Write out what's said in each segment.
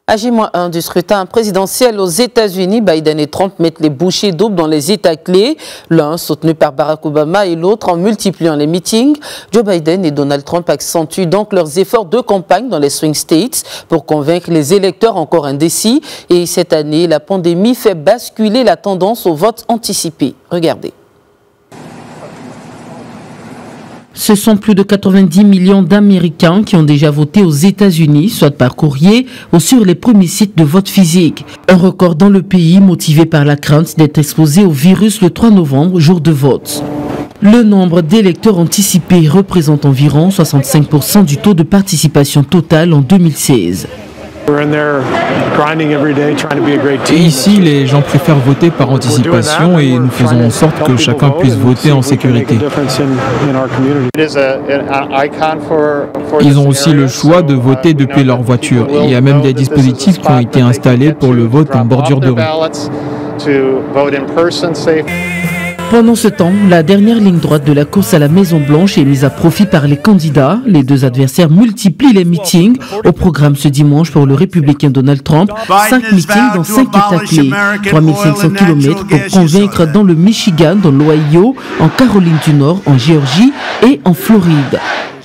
À J-1 du scrutin présidentiel aux États-Unis, Biden et Trump mettent les bouchées doubles dans les États clés, l'un soutenu par Barack Obama et l'autre en multipliant les meetings. Joe Biden et Donald Trump accentuent donc leurs efforts de campagne dans les swing states pour convaincre les électeurs encore indécis. Et cette année, la pandémie fait basculer la tendance au vote anticipé. Regardez. Ce sont plus de 90 millions d'Américains qui ont déjà voté aux États-Unis, soit par courrier ou sur les premiers sites de vote physique. Un record dans le pays motivé par la crainte d'être exposé au virus le 3 novembre, jour de vote. Le nombre d'électeurs anticipés représente environ 65% du taux de participation totale en 2016. Et ici, les gens préfèrent voter par anticipation et nous faisons en sorte que chacun puisse voter en sécurité. Ils ont aussi le choix de voter depuis leur voiture. Il y a même des dispositifs qui ont été installés pour le vote en bordure de rue. Pendant ce temps, la dernière ligne droite de la course à la Maison-Blanche est mise à profit par les candidats. Les deux adversaires multiplient les meetings. Au programme ce dimanche pour le républicain Donald Trump, 5 meetings dans 5 États clés. 3500 km pour convaincre dans le Michigan, dans l'Ohio, en Caroline du Nord, en Géorgie et en Floride.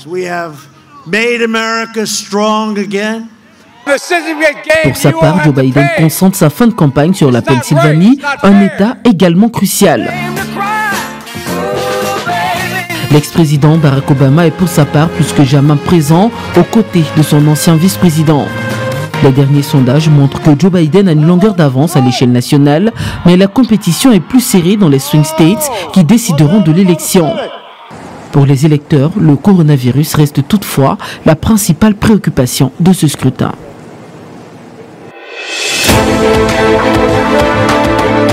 Pour sa part, Joe Biden concentre sa fin de campagne sur la Pennsylvanie, un État également crucial. L'ex-président Barack Obama est pour sa part plus que jamais présent aux côtés de son ancien vice-président. Les derniers sondages montrent que Joe Biden a une longueur d'avance à l'échelle nationale, mais la compétition est plus serrée dans les swing states qui décideront de l'élection. Pour les électeurs, le coronavirus reste toutefois la principale préoccupation de ce scrutin.